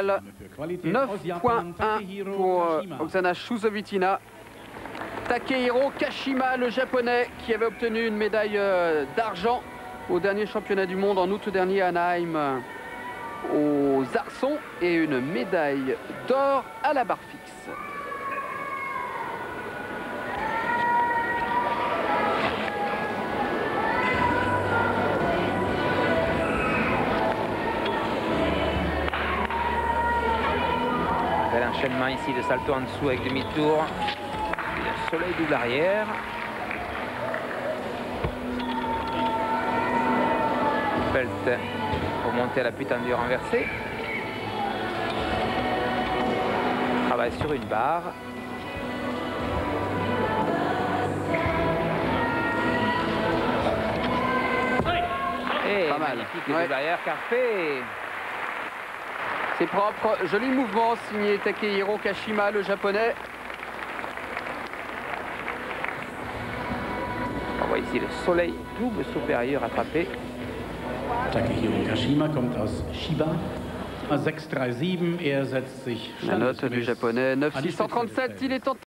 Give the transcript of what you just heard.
finale. 9.1 pour Oksana Chusovitina. Takehiro Kashima, le japonais, qui avait obtenu une médaille d'argent au dernier championnat du monde en août dernier à Anaheim aux arçons, et une médaille d'or à la barre fixe. Bel enchaînement ici de salto en dessous avec demi-tour. Le soleil double arrière. Belt pour monter à l'appui tendu renversé. Travaille sur une barre. Et pas mal. Magnifique le double arrière qu'a fait. C'est propre, joli mouvement signé Takehiro Kashima, le japonais. On voit ici le soleil double supérieur attrapé. Takehiro Kashima kommt aus Chiba. 6,37, er setzt sich La note du japonais 9,637, il est en